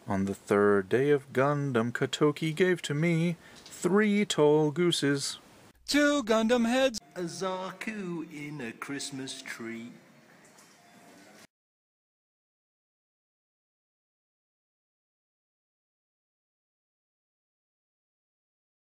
On the third day of Gundam, Katoki gave to me 3 tall gooses, 2 Gundam heads, a Zaku in a Christmas tree.